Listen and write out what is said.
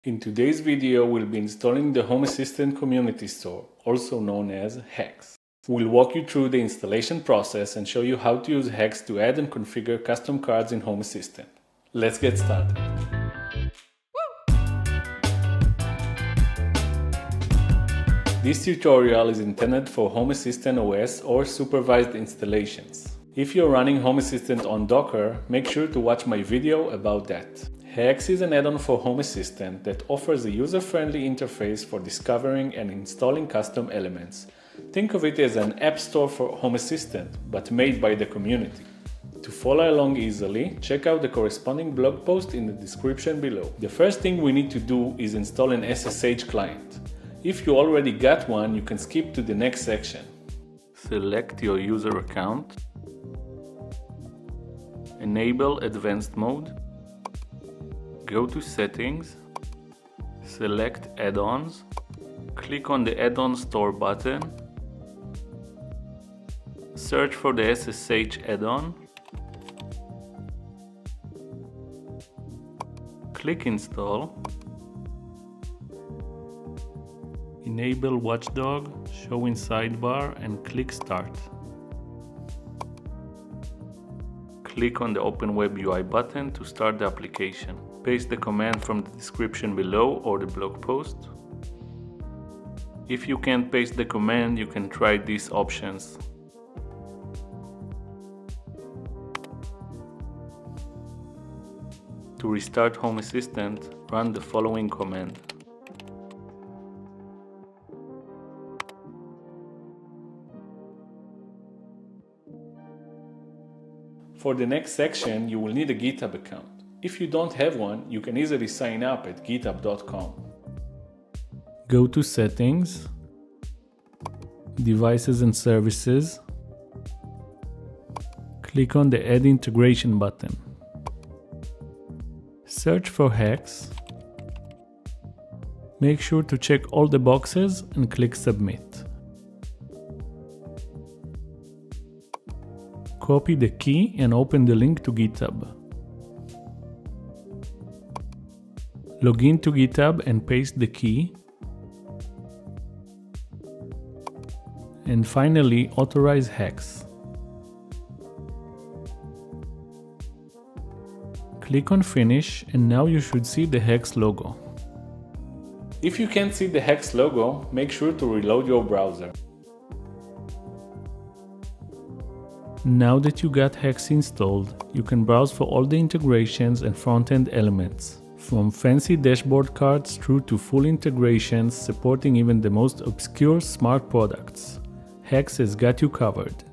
In today's video, we'll be installing the Home Assistant Community Store, also known as HACS. We'll walk you through the installation process and show you how to use HACS to add and configure custom cards in Home Assistant. Let's get started. This tutorial is intended for Home Assistant OS or supervised installations. If you're running Home Assistant on Docker, make sure to watch my video about that. HACS is an add-on for Home Assistant that offers a user-friendly interface for discovering and installing custom elements. Think of it as an app store for Home Assistant, but made by the community. To follow along easily, check out the corresponding blog post in the description below. The first thing we need to do is install an SSH client. If you already got one, you can skip to the next section. Select your user account. Enable Advanced Mode. Go to Settings. Select Add-ons. Click on the Add-on Store button. Search for the SSH add-on. Click Install. Enable Watchdog, show in sidebar and click Start. Click on the Open Web UI button to start the application. Paste the command from the description below or the blog post. If you can't paste the command, you can try these options. To restart Home Assistant, run the following command. For the next section, you will need a GitHub account. If you don't have one, you can easily sign up at github.com. Go to Settings, Devices and Services. Click on the Add Integration button. Search for HACS. Make sure to check all the boxes and click Submit. Copy the key and open the link to GitHub. Log in to GitHub and paste the key. And finally, authorize HACS. Click on Finish and now you should see the HACS logo. If you can't see the HACS logo, make sure to reload your browser. Now that you got HACS installed, you can browse for all the integrations and front-end elements, from fancy dashboard cards through to full integrations supporting even the most obscure smart products. HACS has got you covered.